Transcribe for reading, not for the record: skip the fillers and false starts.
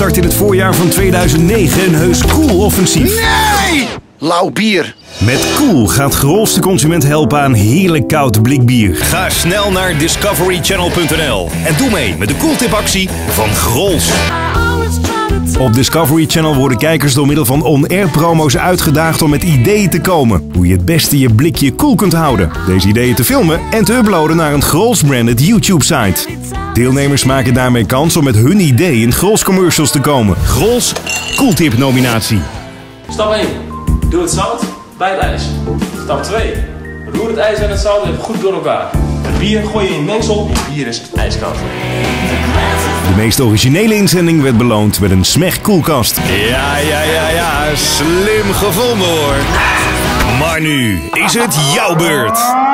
start in het voorjaar van 2009 een heus Koel-offensief. Nee! Lauw bier. Met Koel gaat Grols de consument helpen aan heerlijk koud blik bier. Ga snel naar discoverychannel.nl en doe mee met de Koeltipactie van Grols. Op Discovery Channel worden kijkers door middel van on-air promo's uitgedaagd om met ideeën te komen. Hoe je het beste je blikje koel kunt houden. Deze ideeën te filmen en te uploaden naar een Grols-branded YouTube-site. Deelnemers maken daarmee kans om met hun idee in Grols-commercials te komen. Grols Koeltip-nominatie. Stap 1. Doe het zout bij het ijs. Stap 2. Roer het ijs en het zout even goed door elkaar. Het bier gooi je in mengsel. Het bier is ijskoud. De meest originele inzending werd beloond met een Smeg koelkast. Ja, slim gevonden hoor. Maar nu is het jouw beurt.